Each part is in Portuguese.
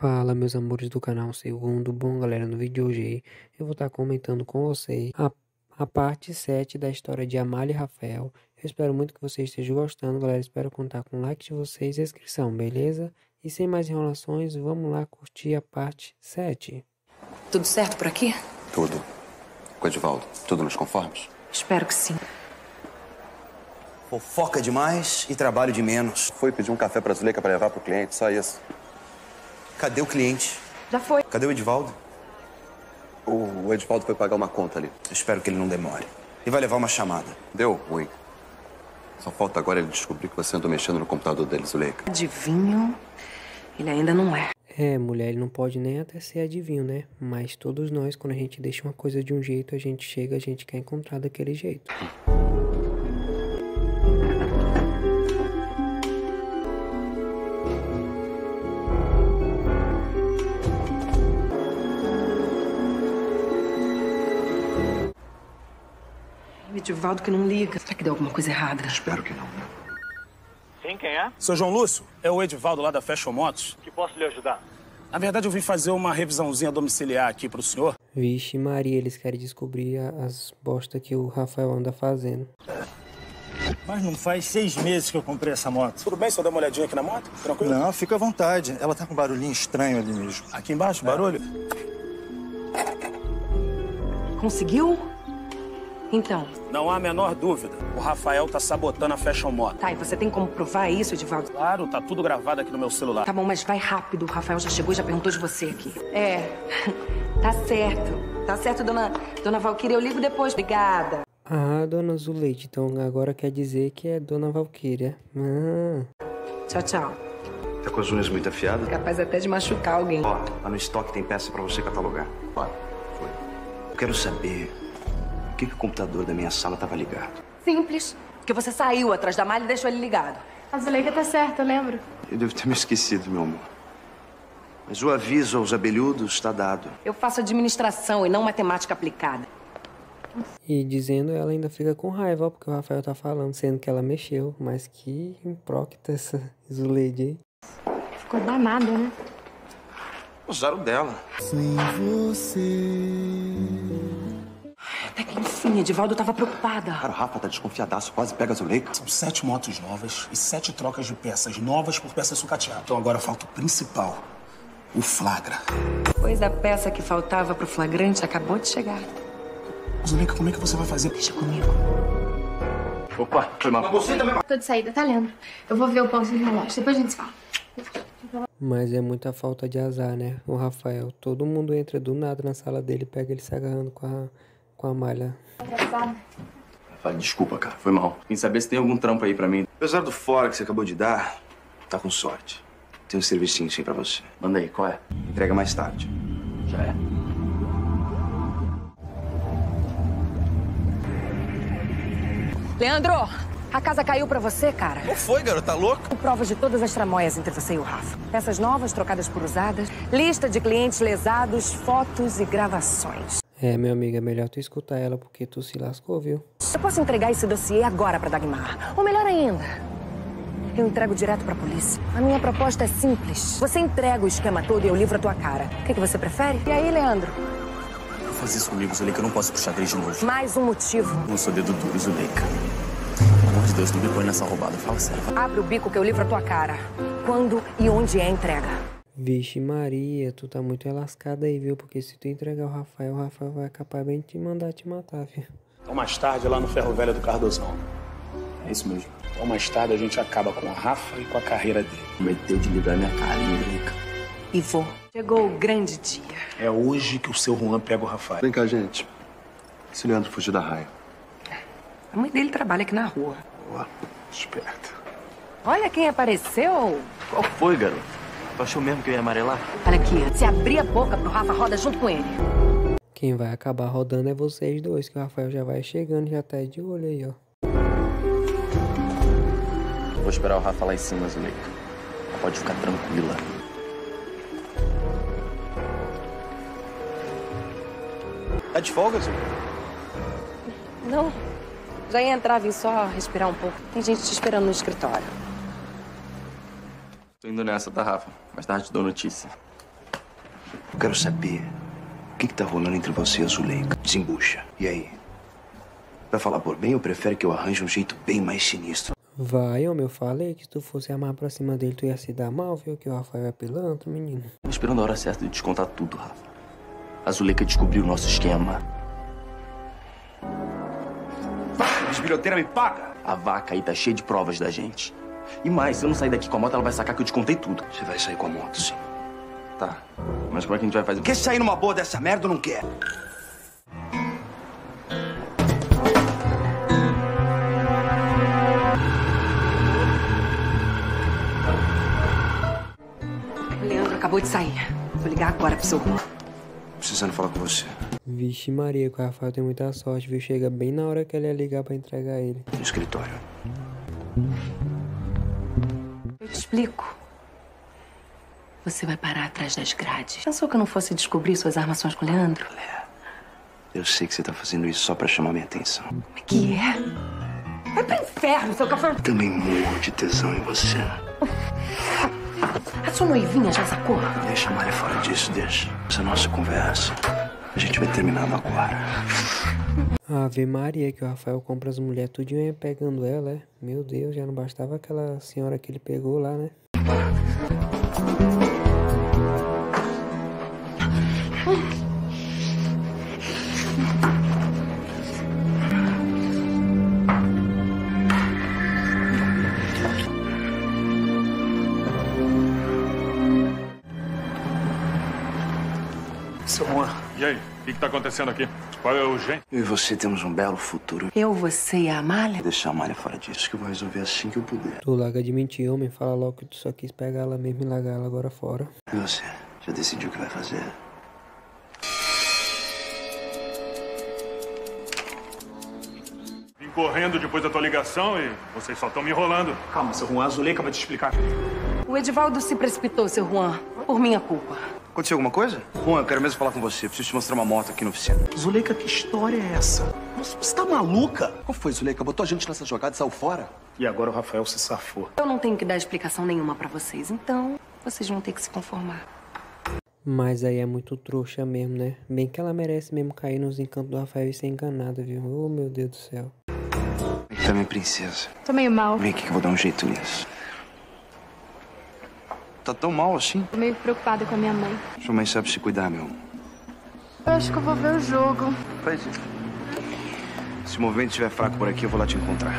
Fala, meus amores do canal Segundo. Bom, galera, no vídeo de hoje aí, eu vou estar comentando com vocês a parte 7 da história de Amália e Rafael. Eu espero muito que vocês estejam gostando, galera. Espero contar com o like de vocês e inscrição, beleza? E sem mais enrolações, vamos lá curtir a parte 7. Tudo certo por aqui? Tudo. Com o Edivaldo, tudo nos conformes? Espero que sim. Fofoca demais e trabalho de menos. Fui pedir um café pra Zuleika pra levar pro cliente, só isso. Cadê o cliente? Já foi. Cadê o Edivaldo? O Edivaldo foi pagar uma conta ali. Eu espero que ele não demore. E vai levar uma chamada. Deu ruim. Só falta agora ele descobrir que você andou mexendo no computador dele, Zuleika. Adivinho? Ele ainda não é. É, mulher, ele não pode nem até ser adivinho, né? Mas todos nós, quando a gente deixa uma coisa de um jeito, a gente quer encontrar daquele jeito. O Edivaldo que não liga. Será que deu alguma coisa errada? Espero que não. Sim, quem é? Seu João Lúcio, é o Edivaldo lá da Fashion Motos. Que posso lhe ajudar? Na verdade, eu vim fazer uma revisãozinha domiciliar aqui pro senhor. Vixe Maria, eles querem descobrir as bostas que o Rafael anda fazendo. Mas não faz 6 meses que eu comprei essa moto. Tudo bem se eu der uma olhadinha aqui na moto? Tranquilo? Não, fica à vontade. Ela tá com um barulhinho estranho ali mesmo. Aqui embaixo, barulho? Conseguiu? Então. Não há a menor dúvida. O Rafael tá sabotando a Fashion Moto. Tá, e você tem como provar isso, Edivaldo? Claro, tá tudo gravado aqui no meu celular. Tá bom, mas vai rápido. O Rafael já chegou e já perguntou de você aqui. É, tá certo. Tá certo, dona Valquíria. Eu ligo depois. Obrigada. Ah, dona Zuleide, então agora quer dizer que é dona Valquíria. Ah. Tchau, tchau. Tá com as unhas muito afiadas? Capaz até de machucar alguém. Ó, lá no estoque tem peça pra você catalogar. Vai, foi. Eu quero saber por que o computador da minha sala tava ligado. Simples. Porque você saiu atrás da malha e deixou ele ligado. A Zuleika tá certa, eu lembro. Eu devo ter me esquecido, meu amor. Mas o aviso aos abelhudos está dado. Eu faço administração e não matemática aplicada. E dizendo, ela ainda fica com raiva, ó, porque o Rafael tá falando, sendo que ela mexeu. Mas que impróquita essa Zuleide aí. Ficou danada, né? Usaram dela. Sem você. Até que enfim, Edivaldo tava preocupada. Cara, o Rafa tá desconfiadaço, quase pega a Zuleika. São 7 motos novas e 7 trocas de peças novas por peça sucateada. Então agora falta o principal, o flagra. Pois a peça que faltava pro flagrante acabou de chegar. Zuleika, como é que você vai fazer? Deixa comigo. Opa, foi mal. Tô de saída, tá lendo? Eu vou ver o pulso do relógio, depois a gente se fala. Mas é muita falta de azar, né? O Rafael, todo mundo entra do nada na sala dele, pega ele se agarrando com a malha. Engraçado. Fala, desculpa, cara, foi mal. Vim saber se tem algum trampo aí pra mim. Apesar do fora que você acabou de dar, tá com sorte. Tem um servicinho sim pra você. Manda aí, qual é? Entrega mais tarde. Já é. Leandro, a casa caiu pra você, cara. Qual foi, garoto? Tá louco? Com provas de todas as tramóias entre você e o Rafa. Peças novas trocadas por usadas, lista de clientes lesados, fotos e gravações. É, meu amigo, é melhor tu escutar ela, porque tu se lascou, viu? Eu posso entregar esse dossiê agora pra Dagmar. Ou melhor ainda, eu entrego direto pra polícia. A minha proposta é simples. Você entrega o esquema todo e eu livro a tua cara. O que você prefere? E aí, Leandro? Não faz isso comigo, Zuleika, eu não posso puxar xadrez de novo. Mais um motivo. Não sou dedo duro, Zuleika. Pelo amor de Deus, não me põe nessa roubada, fala sério. Abre o bico que eu livro a tua cara. Quando e onde é a entrega? Vixe Maria, tu tá muito lascada aí, viu? Porque se tu entregar o Rafael vai capaz bem de te mandar te matar, viu? Então mais tarde, lá no Ferro Velho do Cardozão. É isso mesmo. Então mais tarde a gente acaba com o Rafa e com a carreira dele. Prometeu de ligar minha cara, hein, Zuleika? E vou. Chegou o grande dia. É hoje que o seu Juan pega o Rafael. Vem cá, gente. Se o Leandro fugir da raia. A mãe dele trabalha aqui na rua. Boa, esperto. Olha quem apareceu. Qual foi, garoto? Tu achou mesmo que eu ia amarelar? Olha aqui, se abrir a boca pro Rafa, roda junto com ele. Quem vai acabar rodando é vocês dois, que o Rafael já vai chegando, já tá de olho aí, ó. Vou esperar o Rafa lá em cima, Zuleika. Pode ficar tranquila. Tá de folga, Zul? Não. Já ia entrar, vim só respirar um pouco. Tem gente te esperando no escritório. Tô indo nessa, tá, Rafa? Mais tarde te dou notícia. Eu quero saber o que tá rolando entre você e a Zuleika. Desembucha. E aí? Vai falar por bem ou prefere que eu arranje um jeito bem mais sinistro? Vai, homem, eu falei que se tu fosse amar pra cima dele, tu ia se dar mal, viu? Que o Rafael é pilantra, menino. Tô esperando a hora certa de descontar tudo, Rafa. A Zuleika descobriu o nosso esquema. Bisbilhoteira me paga! A vaca aí tá cheia de provas da gente. E mais, se eu não sair daqui com a moto, ela vai sacar que eu descontei tudo. Você vai sair com a moto, sim. Tá. Mas como é que a gente vai fazer? Quer sair numa boa dessa merda ou não quer? O Leandro acabou de sair. Vou ligar agora pro seu Juan. Precisando falar com você. Vixe Maria, que o Rafael tem muita sorte, viu? Chega bem na hora que ele ia ligar pra entregar ele. No escritório. Eu te explico. Você vai parar atrás das grades. Pensou que eu não fosse descobrir suas armações com o Leandro? Eu sei que você tá fazendo isso só pra chamar minha atenção. Como é que é? Vai pro inferno, seu café. Também morro de tesão em você. A sua noivinha já sacou? Deixa a Malha fora disso, deixa. Essa nossa conversa, a gente vai terminar agora. Ave Maria, que o Rafael compra as mulheres tudinho aí pegando ela, é? Meu Deus, já não bastava aquela senhora que ele pegou lá, né? Seu Juan. E aí, o que tá acontecendo aqui? Qual é o urgente? Eu e você temos um belo futuro. Eu, você e a Amália? Vou deixar a Malha fora disso, que eu vou resolver assim que eu puder. Tu larga de mentir, homem, fala logo que tu só quis pegar ela mesmo e largar ela agora fora. E você? Já decidiu o que vai fazer? Vim correndo depois da tua ligação e vocês só estão me enrolando. Calma, seu Juan, a Zuleika vai te explicar. O Edivaldo se precipitou, seu Juan, por minha culpa. Aconteceu alguma coisa? Juan, eu quero mesmo falar com você. Preciso te mostrar uma moto aqui na oficina. Zuleika, que história é essa? Você tá maluca? Qual foi, Zuleika? Botou a gente nessa jogada e saiu fora? E agora o Rafael se safou. Eu não tenho que dar explicação nenhuma pra vocês, então vocês vão ter que se conformar. Mas aí é muito trouxa mesmo, né? Bem que ela merece mesmo cair nos encantos do Rafael e ser enganada, viu? Oh, meu Deus do céu. Vem cá, minha princesa. Tô meio mal. Vem aqui que eu vou dar um jeito nisso. Tá tão mal assim? Tô meio preocupada com a minha mãe. Sua mãe sabe se cuidar, meu amor. Eu acho que eu vou ver o jogo. Faz isso. Se o movimento estiver fraco por aqui, eu vou lá te encontrar.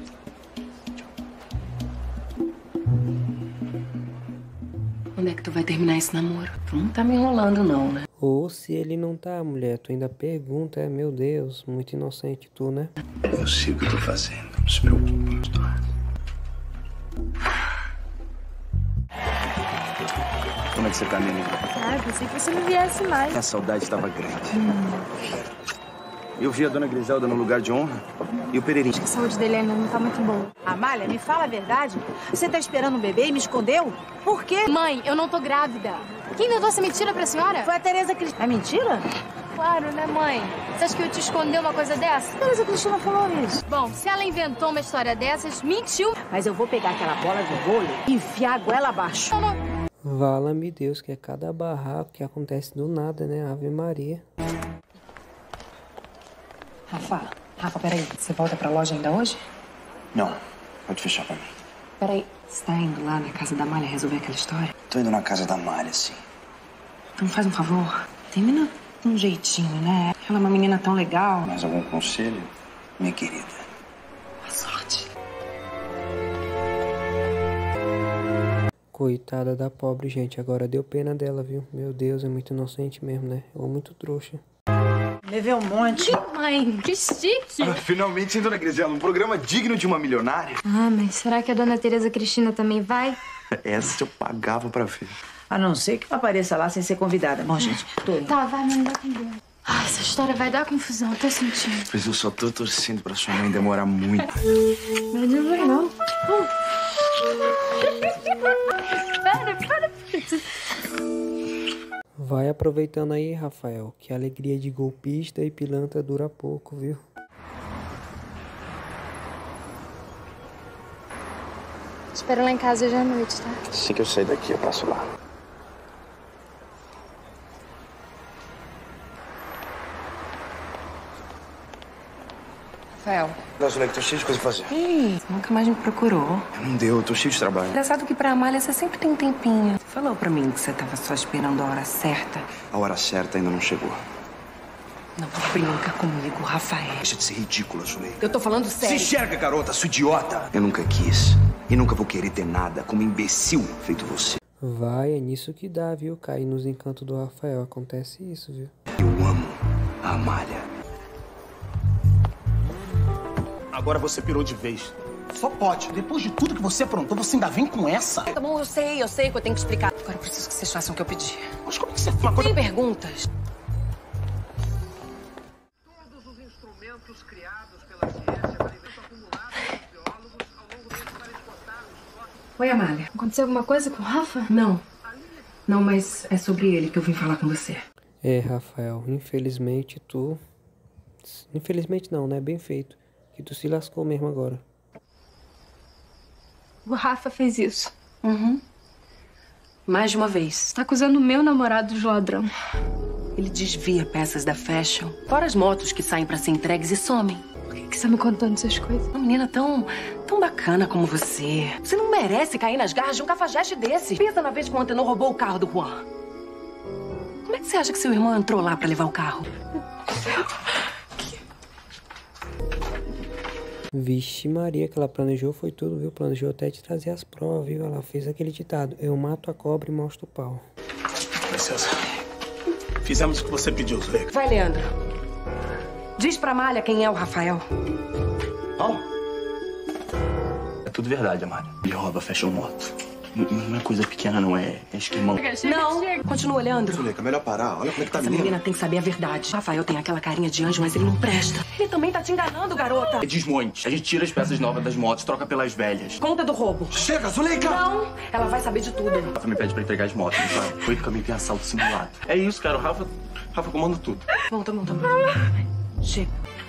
Quando é que tu vai terminar esse namoro? Tu não tá me enrolando, não, né? Ou se ele não tá, mulher, tu ainda pergunta, é, meu Deus, muito inocente tu, né? Eu sei o que eu tô fazendo, não se preocupe. Como é que você tá, menina? Ah, pensei que você não viesse mais. A saudade estava grande. Eu vi a dona Griselda no lugar de honra e o Pereirinho. A saúde dele ainda não tá muito boa. Amália, me fala a verdade. Você tá esperando um bebê e me escondeu? Por quê? Mãe, eu não tô grávida. Quem inventou essa mentira pra senhora? Foi a Tereza Cristina. É mentira? Claro, né, mãe? Você acha que eu te esconder uma coisa dessa? A Tereza Cristina falou isso. Bom, se ela inventou uma história dessas, mentiu. Mas eu vou pegar aquela bola de vôlei e enfiar a goela abaixo. Vala-me Deus, que é cada barraco que acontece do nada, né? Ave Maria. Rafa, peraí. Você volta pra loja ainda hoje? Não, pode fechar pra mim. Peraí. Você tá indo lá na casa da Amália resolver aquela história? Tô indo na casa da Malha, sim. Então faz um favor. Termina com um jeitinho, né? Ela é uma menina tão legal. Mais algum conselho, minha querida? Boa sorte. Coitada da pobre, gente. Agora deu pena dela, viu? Meu Deus, é muito inocente mesmo, né? Ou muito trouxa. Levei um monte. Mãe, que chique. Finalmente, hein, dona Griselda? Um programa digno de uma milionária. Ah, mas será que a dona Tereza Cristina também vai? Essa eu pagava pra ver. A não ser que eu apareça lá sem ser convidada. Bom, gente, tô indo. Tá, vai, mas não dá com Deus. Ah, essa história vai dar confusão, tô sentindo. Pois eu só tô torcendo pra sua mãe demorar muito. Mas não vai não. Para. Vai aproveitando aí, Rafael, que a alegria de golpista e pilantra dura pouco, viu? Espero lá em casa hoje à noite, tá? Assim que eu sair daqui, eu passo lá. Rafael. Não, Zuleika, tô cheio de coisa pra fazer. Ih, você nunca mais me procurou. Não deu, eu tô cheio de trabalho. Engraçado que pra Amália você sempre tem um tempinho. Você falou pra mim que você tava só esperando a hora certa. A hora certa ainda não chegou. Não brinca comigo, Rafael. Deixa de ser ridícula, Zuleika. Eu tô falando sério. Se enxerga, garota, sua idiota. Eu nunca quis. E nunca vou querer ter nada como imbecil feito você. Vai, é nisso que dá, viu? Cair nos encantos do Rafael. Acontece isso, viu? Eu amo a Amália. Agora você pirou de vez. Só pode. Depois de tudo que você aprontou, você ainda vem com essa? Tá bom, eu sei que eu tenho que explicar. Agora eu preciso que vocês façam o que eu pedi. Mas como é que você... Uma coisa... Tem perguntas? Todos os instrumentos criados pela ciência para acumulados pelos biólogos ao longo do tempo para esgotar os fósseis. Oi, Amália. Aconteceu alguma coisa com o Rafa? Não. Não, mas é sobre ele que eu vim falar com você. É, Rafael, infelizmente tu... Infelizmente não, né? Bem feito. Que tu se lascou mesmo agora. O Rafa fez isso. Uhum. Mais de uma vez. Tá acusando o meu namorado de ladrão. Ele desvia peças da Fashion. Fora as motos que saem pra ser entregues e somem. Por que você tá me contando essas coisas? Uma menina tão bacana como você. Você não merece cair nas garras de um cafajeste desse. Pensa na vez que o Antenor roubou o carro do Juan. Como é que você acha que seu irmão entrou lá pra levar o carro? Vixe Maria, que ela planejou foi tudo, viu? Planejou até te trazer as provas, viu? Ela fez aquele ditado: eu mato a cobra e mostro o pau. Princesa, fizemos o que você pediu, Zuleika. Vai, Leandro. Diz pra Amália quem é o Rafael. Não. É tudo verdade, Amália. Ele rouba Fashion Moto. Não é coisa pequena, não. É esquemão. Não. Continua, Leandro. Zuleika, melhor parar. Olha como é que tá Essa a menina tem que saber a verdade. Rafael tem aquela carinha de anjo, mas ele não presta. Ele também tá te enganando, garota. É desmonte. A gente tira as peças novas das motos, troca pelas velhas. Conta do roubo. Chega, Zuleika! Não, ela vai saber de tudo. O Rafa me pede pra entregar as motos, não sabe? Foi caminho de assalto simulado. É isso, cara. O Rafa comanda tudo. Tá bom. Chega.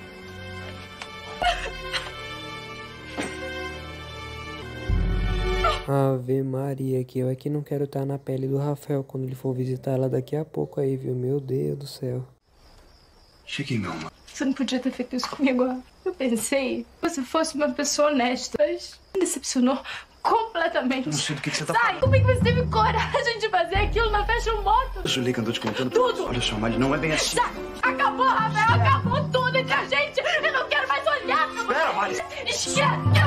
Ave Maria, que eu é que não quero estar na pele do Rafael quando ele for visitar ela daqui a pouco aí, viu? Meu Deus do céu. Cheguei, meu amor. Você não podia ter feito isso comigo. Eu pensei que você fosse uma pessoa honesta, mas me decepcionou completamente. Eu não sei do que você tá Sai! falando. Como é que você teve coragem de fazer aquilo na Fashion Moto? Zuleika andou te contando Tudo. Olha só, Amália, não é bem assim. Sai! Acabou, Rafael! Acabou tudo entre a gente! Eu não quero mais olhar pra você! Espera, Amália. Esquece!